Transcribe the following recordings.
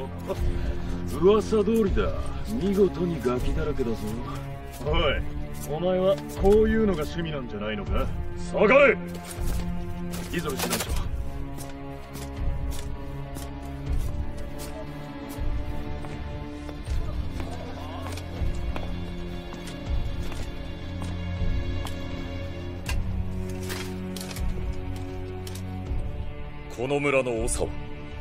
噂通りだ。見事にガキだらけだぞ。 おい、お前はこういうのが趣味なんじゃないのか。下がれ。 磯部師団長。 この村の長は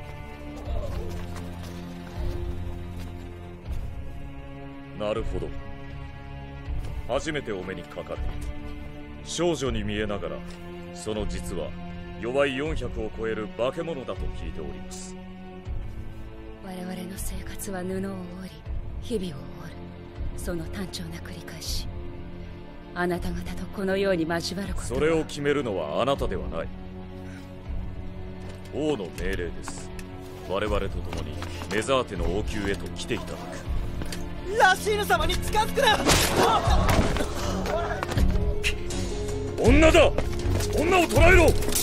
なるほど。初めてお目にかかる。少女に見えながらその実は弱い400を超える化け物だと聞いております。 我々の生活は布を織り日々を織る、その単調な繰り返し。あなた方とこのように交わることは、 それを決めるのはあなたではない。王の命令です。我々と共にメザーテの王宮へと来ていただく。 ラシーヌ様に近づくな。 女だ。女を捕らえろ。